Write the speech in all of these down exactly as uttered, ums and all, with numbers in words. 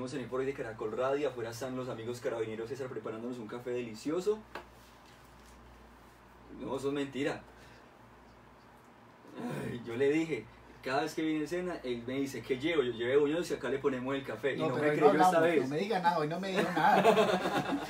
seguimos en el Hoy de Caracol Radio. Afuera están los amigos carabineros César preparándonos un café delicioso. No, eso es mentira. Ay, yo le dije, cada vez que viene cena, él me dice, ¿qué llevo? Yo llevé buñuelos y acá le ponemos el café. No, y no pero me hoy creyó no esta hablamos, vez. no me diga nada, hoy no me dijo nada.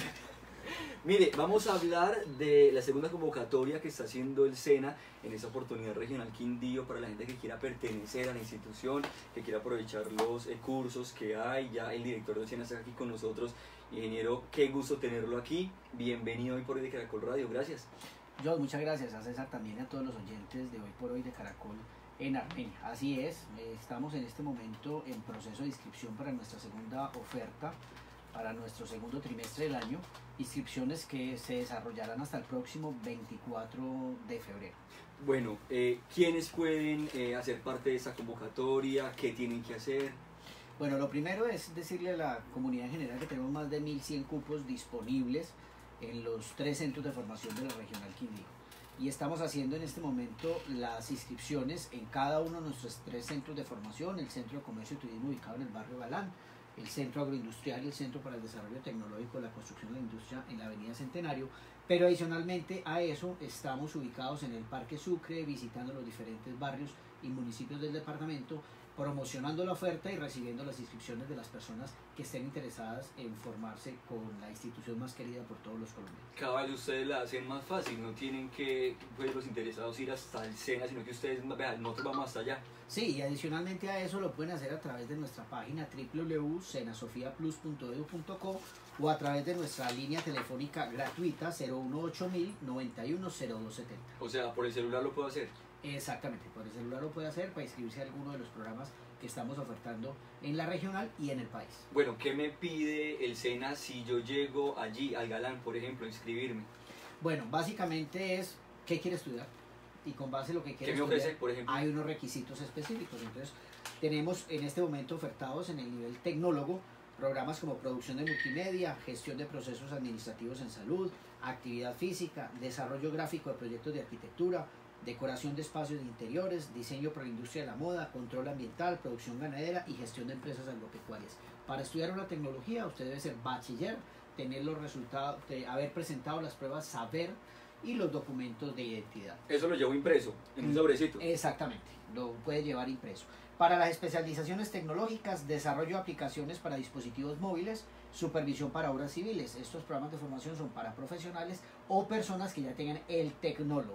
Mire, vamos a hablar de la segunda convocatoria que está haciendo el SENA en esta oportunidad regional Quindío para la gente que quiera pertenecer a la institución, que quiera aprovechar los eh, cursos que hay. Ya el director del SENA está aquí con nosotros. Ingeniero, qué gusto tenerlo aquí. Bienvenido hoy por hoy de Caracol Radio, gracias. Yo, muchas gracias a César, también a todos los oyentes de Hoy por Hoy de Caracol en Armenia. Así es, estamos en este momento en proceso de inscripción para nuestra segunda oferta, para nuestro segundo trimestre del año, inscripciones que se desarrollarán hasta el próximo veinticuatro de febrero. Bueno, eh, ¿quiénes pueden eh, hacer parte de esta convocatoria? ¿Qué tienen que hacer? Bueno, lo primero es decirle a la comunidad en general que tenemos más de mil cien cupos disponibles en los tres centros de formación de la Regional Quindío. Y estamos haciendo en este momento las inscripciones en cada uno de nuestros tres centros de formación: el Centro de Comercio y Turismo ubicado en el barrio Galán, el Centro Agroindustrial y el Centro para el Desarrollo Tecnológico de la Construcción de la Industria en la Avenida Centenario. Pero adicionalmente a eso estamos ubicados en el Parque Sucre, visitando los diferentes barrios y municipios del departamento, promocionando la oferta y recibiendo las inscripciones de las personas que estén interesadas en formarse con la institución más querida por todos los colombianos. Cabal, ustedes la hacen más fácil, no tienen que, pues, los interesados ir hasta el SENA, sino que ustedes, vean, nosotros vamos hasta allá. Sí, y adicionalmente a eso lo pueden hacer a través de nuestra página w w w punto senasofiaplus punto edu punto co o a través de nuestra línea telefónica gratuita cero uno ocho mil noventa y uno cero dos setenta. O sea, por el celular lo puedo hacer. Exactamente, por el celular lo puede hacer para inscribirse a alguno de los programas que estamos ofertando en la regional y en el país. Bueno, ¿qué me pide el SENA si yo llego allí, al Galán, por ejemplo, a inscribirme? Bueno, básicamente es qué quiere estudiar y con base a lo que quiere ¿Qué me estudiar ofrece, por ejemplo? hay unos requisitos específicos. Entonces, tenemos en este momento ofertados en el nivel tecnólogo programas como producción de multimedia, gestión de procesos administrativos en salud, actividad física, desarrollo gráfico de proyectos de arquitectura, decoración de espacios de interiores, diseño para la industria de la moda, control ambiental, producción ganadera y gestión de empresas agropecuarias. Para estudiar una tecnología usted debe ser bachiller, tener los resultados, de haber presentado las pruebas saber y los documentos de identidad. Eso lo llevo impreso, en un sobrecito. Exactamente, lo puede llevar impreso. Para las especializaciones tecnológicas, desarrollo de aplicaciones para dispositivos móviles, supervisión para obras civiles. Estos programas de formación son para profesionales o personas que ya tengan el tecnólogo.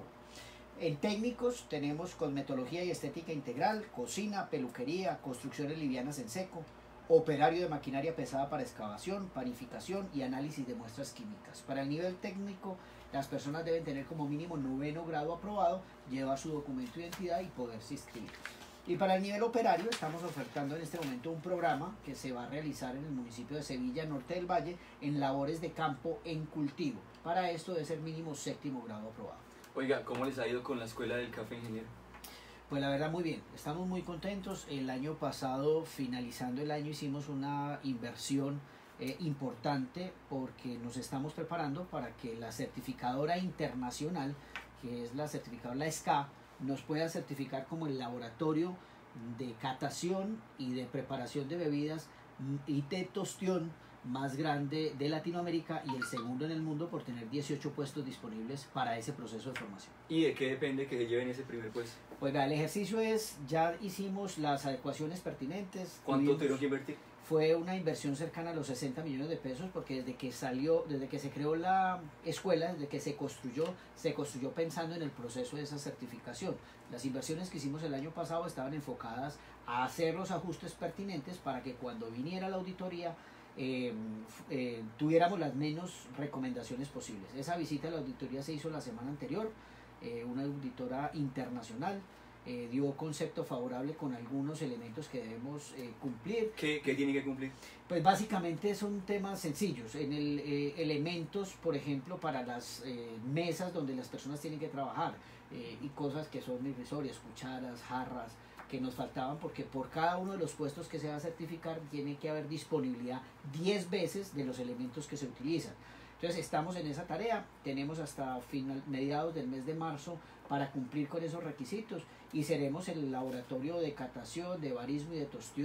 En técnicos tenemos cosmetología y estética integral, cocina, peluquería, construcciones livianas en seco, operario de maquinaria pesada para excavación, panificación y análisis de muestras químicas. Para el nivel técnico, las personas deben tener como mínimo noveno grado aprobado, llevar su documento de identidad y poderse inscribir. Y para el nivel operario estamos ofertando en este momento un programa que se va a realizar en el municipio de Sevilla, norte del Valle, en labores de campo en cultivo. Para esto debe ser mínimo séptimo grado aprobado. Oiga, ¿cómo les ha ido con la Escuela del Café, ingeniero? Pues la verdad muy bien, estamos muy contentos. El año pasado, finalizando el año, hicimos una inversión eh, importante porque nos estamos preparando para que la certificadora internacional, que es la certificadora, la S C A, nos pueda certificar como el laboratorio de catación y de preparación de bebidas y de tostión más grande de Latinoamérica y el segundo en el mundo por tener dieciocho puestos disponibles para ese proceso de formación. ¿Y de qué depende que se lleven ese primer puesto? Oiga, el ejercicio es, ya hicimos las adecuaciones pertinentes. ¿Cuánto tuvimos, tuvieron que invertir? Fue una inversión cercana a los sesenta millones de pesos porque desde que salió, desde que se creó la escuela, desde que se construyó, se construyó pensando en el proceso de esa certificación. Las inversiones que hicimos el año pasado estaban enfocadas a hacer los ajustes pertinentes para que cuando viniera la auditoría Eh, eh, tuviéramos las menos recomendaciones posibles. Esa visita a la auditoría se hizo la semana anterior, eh, una auditora internacional eh, dio concepto favorable con algunos elementos que debemos eh, cumplir. ¿Qué, ¿Qué tiene que cumplir? Pues básicamente son temas sencillos, en el, eh, elementos, por ejemplo, para las eh, mesas donde las personas tienen que trabajar eh, y cosas que son irrisorias, cucharas, jarras, que nos faltaban porque por cada uno de los puestos que se va a certificar tiene que haber disponibilidad diez veces de los elementos que se utilizan. Entonces estamos en esa tarea, tenemos hasta final, mediados del mes de marzo para cumplir con esos requisitos y seremos el laboratorio de catación, de barismo y de tostión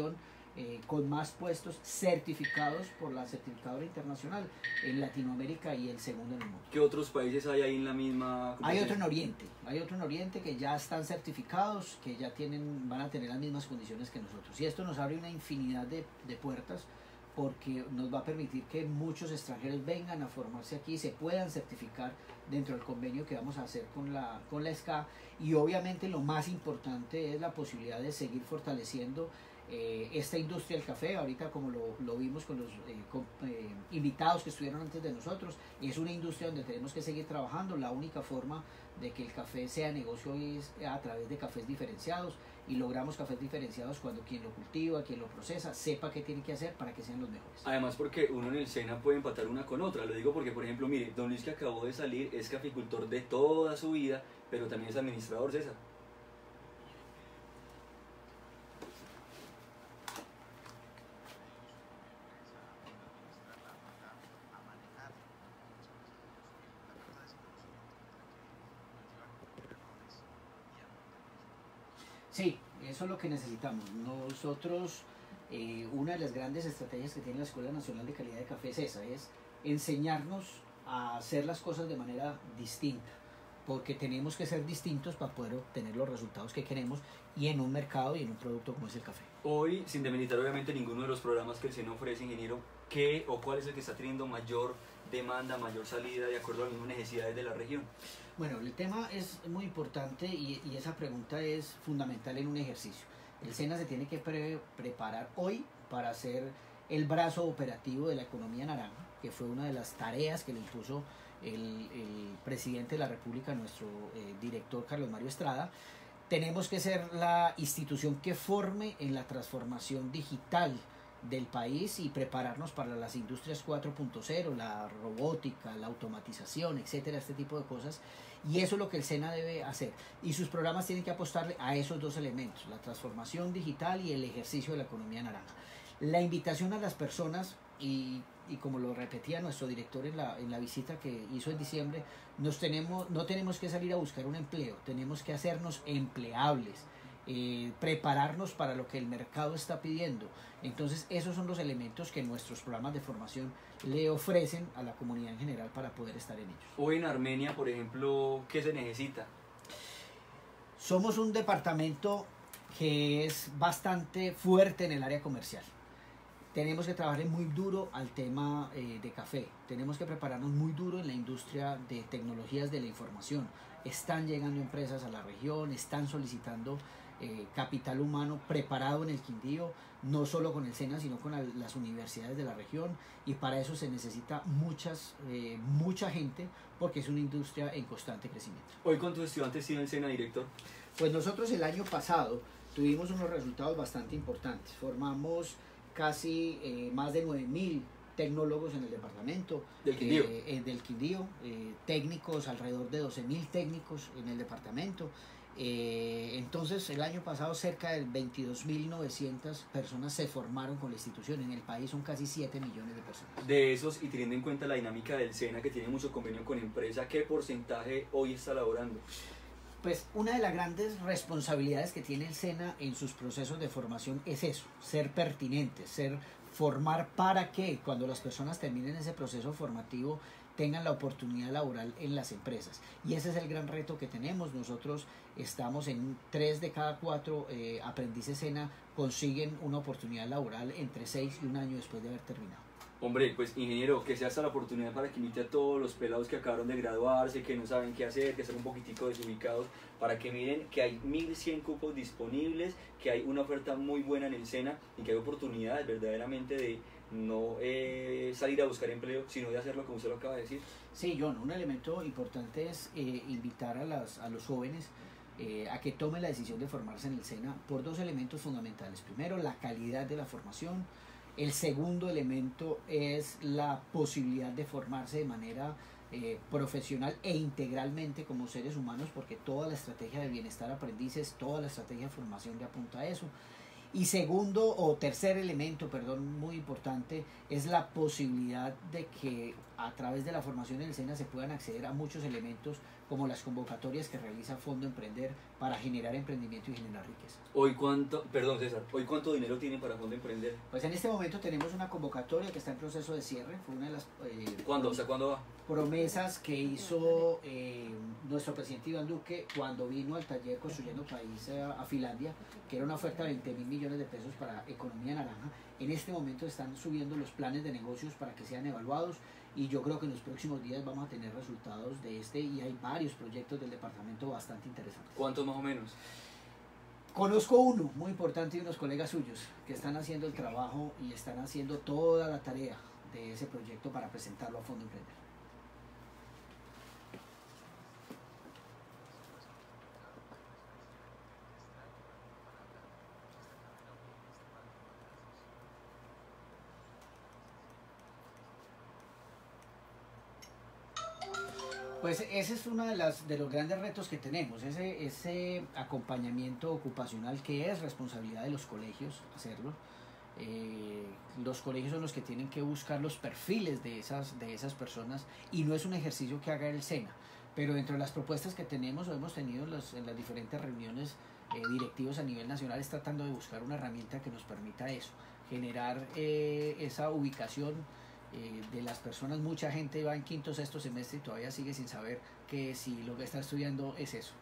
eh, con más puestos certificados por la certificadora internacional en Latinoamérica y el segundo en el mundo. ¿Qué otros países hay ahí en la misma? Hay otro en Oriente, hay otro en Oriente que ya están certificados, que ya tienen, van a tener las mismas condiciones que nosotros. Y esto nos abre una infinidad de, de puertas, porque nos va a permitir que muchos extranjeros vengan a formarse aquí, se puedan certificar dentro del convenio que vamos a hacer con la, con la S C A, y obviamente lo más importante es la posibilidad de seguir fortaleciendo eh, esta industria del café. Ahorita, como lo, lo vimos con los eh, con, eh, invitados que estuvieron antes de nosotros, es una industria donde tenemos que seguir trabajando. La única forma de que el café sea negocio hoy es a través de cafés diferenciados, y logramos cafés diferenciados cuando quien lo cultiva, quien lo procesa, sepa qué tiene que hacer para que sean los mejores. Además, porque uno en el SENA puede empatar una con otra. Lo digo porque, por ejemplo, mire, don Luis, que acabó de salir, es caficultor de toda su vida, pero también es administrador, César. Sí, eso es lo que necesitamos. Nosotros, eh, una de las grandes estrategias que tiene la Escuela Nacional de Calidad de Café es esa, es enseñarnos a hacer las cosas de manera distinta, porque tenemos que ser distintos para poder obtener los resultados que queremos, y en un mercado y en un producto como es el café. Hoy, sin demeritar obviamente ninguno de los programas que el SENA ofrece, ingeniero, ¿qué o cuál es el que está teniendo mayor demanda, mayor salida de acuerdo a las mismas necesidades de la región? Bueno, el tema es muy importante, y, y esa pregunta es fundamental en un ejercicio. El SENA se tiene que pre preparar hoy para hacer el brazo operativo de la economía naranja, que fue una de las tareas que le impuso el, el presidente de la República, nuestro eh, director Carlos Mario Estrada. Tenemos que ser la institución que forme en la transformación digital del país y prepararnos para las industrias cuatro punto cero, la robótica, la automatización, etcétera, este tipo de cosas. Y eso es lo que el SENA debe hacer, y sus programas tienen que apostarle a esos dos elementos: la transformación digital y el ejercicio de la economía naranja. La invitación a las personas, y, y como lo repetía nuestro director en la, en la visita que hizo en diciembre, nos tenemos, no tenemos que salir a buscar un empleo, tenemos que hacernos empleables, eh, prepararnos para lo que el mercado está pidiendo. Entonces, esos son los elementos que nuestros programas de formación le ofrecen a la comunidad en general para poder estar en ellos. Hoy en Armenia, por ejemplo, ¿qué se necesita? Somos un departamento que es bastante fuerte en el área comercial. Tenemos que trabajar muy duro al tema eh, de café. Tenemos que prepararnos muy duro en la industria de tecnologías de la información. Están llegando empresas a la región, están solicitando eh, capital humano preparado en el Quindío, no solo con el SENA, sino con la, las universidades de la región, y para eso se necesita muchas, eh, mucha gente, porque es una industria en constante crecimiento. Hoy, ¿cuántos estudiantes tiene el SENA, director? Pues nosotros el año pasado tuvimos unos resultados bastante importantes. Formamos casi eh, más de nueve mil tecnólogos en el departamento del Quindío, eh, eh, del Quindío eh, técnicos, alrededor de doce mil técnicos en el departamento. Eh, entonces, el año pasado cerca de veintidós mil novecientas personas se formaron con la institución. En el país son casi siete millones de personas. De esos, y teniendo en cuenta la dinámica del SENA, que tiene mucho convenio con empresa, ¿qué porcentaje hoy está laborando? Pues una de las grandes responsabilidades que tiene el SENA en sus procesos de formación es eso: ser pertinentes, ser formar para que cuando las personas terminen ese proceso formativo tengan la oportunidad laboral en las empresas. Y ese es el gran reto que tenemos. Nosotros estamos en tres de cada cuatro eh, aprendices SENA consiguen una oportunidad laboral entre seis y un año después de haber terminado. Hombre, pues ingeniero, que sea esta la oportunidad para que invite a todos los pelados que acabaron de graduarse, que no saben qué hacer, que están un poquitico desubicados, para que miren que hay mil cien cupos disponibles, que hay una oferta muy buena en el SENA y que hay oportunidades verdaderamente de no eh, salir a buscar empleo, sino de hacerlo como usted lo acaba de decir. Sí, John, un elemento importante es eh, invitar a, las, a los jóvenes eh, a que tomen la decisión de formarse en el SENA por dos elementos fundamentales. Primero, la calidad de la formación. El segundo elemento es la posibilidad de formarse de manera eh, profesional e integralmente como seres humanos, porque toda la estrategia de bienestar aprendices, toda la estrategia de formación le apunta a eso. Y segundo o tercer elemento, perdón, muy importante, es la posibilidad de que a través de la formación en el SENA se puedan acceder a muchos elementos como las convocatorias que realiza Fondo Emprender para generar emprendimiento y generar riqueza. Hoy cuánto, perdón César, hoy cuánto dinero tienen para Fondo Emprender. Pues en este momento tenemos una convocatoria que está en proceso de cierre, fue una de las eh, ¿Cuándo? O sea, ¿cuándo va? promesas que hizo eh, nuestro presidente Iván Duque cuando vino al taller Construyendo País a, a Finlandia, que era una oferta de veinte mil millones de pesos para economía naranja. En este momento están subiendo los planes de negocios para que sean evaluados y yo creo que en los próximos días vamos a tener resultados de este y hay varios proyectos del departamento bastante interesantes. ¿Cuántos más o menos? Conozco uno muy importante de unos colegas suyos que están haciendo el trabajo y están haciendo toda la tarea de ese proyecto para presentarlo a Fondo Emprender. Pues ese es uno de, las, de los grandes retos que tenemos, ese, ese acompañamiento ocupacional que es responsabilidad de los colegios hacerlo. Eh, los colegios son los que tienen que buscar los perfiles de esas, de esas personas y no es un ejercicio que haga el SENA, pero dentro de las propuestas que tenemos o hemos tenido los, en las diferentes reuniones eh, directivos a nivel nacional es tratando de buscar una herramienta que nos permita eso, generar eh, esa ubicación Eh, de las personas. Mucha gente va en quinto, sexto semestre y todavía sigue sin saber que si lo que está estudiando es eso.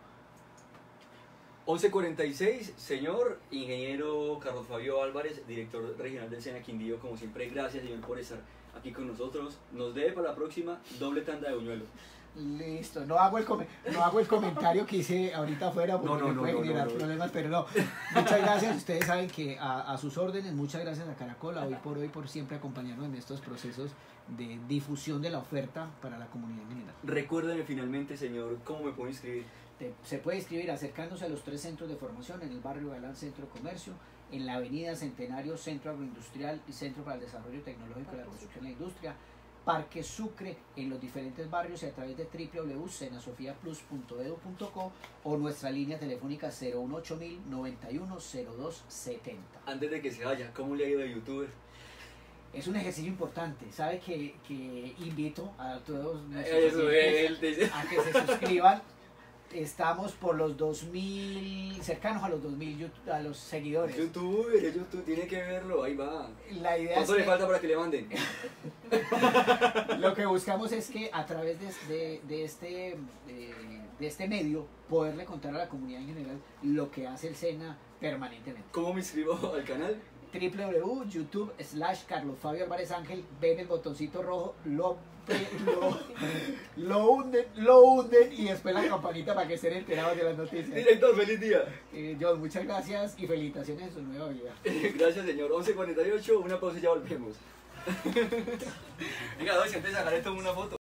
once cuarenta y seis, señor ingeniero Carlos Fabio Álvarez, director regional del SENA Quindío, como siempre, gracias señor por estar aquí con nosotros. Nos debe para la próxima doble tanda de buñuelo. Listo, no hago el, com no hago el comentario que hice ahorita afuera porque no, no, me no, puede no, generar no, no. problemas, pero no. Muchas gracias, ustedes saben que a, a sus órdenes, muchas gracias a Caracol, hoy por hoy, por siempre acompañarnos en estos procesos de difusión de la oferta para la comunidad en general. Recuérdeme finalmente, señor, ¿cómo me puedo inscribir? Te, se puede inscribir acercándose a los tres centros de formación en el barrio Galán Centro de Comercio, en la avenida Centenario Centro Agroindustrial y Centro para el Desarrollo Tecnológico de la Construcción y la Industria, Parque Sucre en los diferentes barrios y a través de w w w punto senasofia plus punto edu punto co o nuestra línea telefónica cero uno ocho mil noventa y uno cero dos setenta. Antes de que se vaya, ¿cómo le ha ido de youtuber? Es un ejercicio importante, sabe que, que invito a todos nuestros Eso, él oyentes dice. a que se suscriban. Estamos por los dos mil, cercanos a los dos mil a los seguidores. Youtuber, es YouTube, tiene que verlo, ahí va. La idea ¿Cuánto es le que, falta para que le manden? lo que buscamos es que a través de, de, de, este, de, de este medio poderle contar a la comunidad en general lo que hace el SENA permanentemente. ¿Cómo me inscribo al canal? w w w punto youtube slash Carlos Fabio Álvarez Ángel, ven el botoncito rojo, lo, lo, lo hunden, lo hunden y después la campanita para que estén enterados de las noticias. Director, feliz día. Eh, John, muchas gracias y felicitaciones en su nueva vida. Gracias, señor. once cuarenta y ocho, una pausa y ya volvemos. Venga, doy, antes de sacar esto una foto.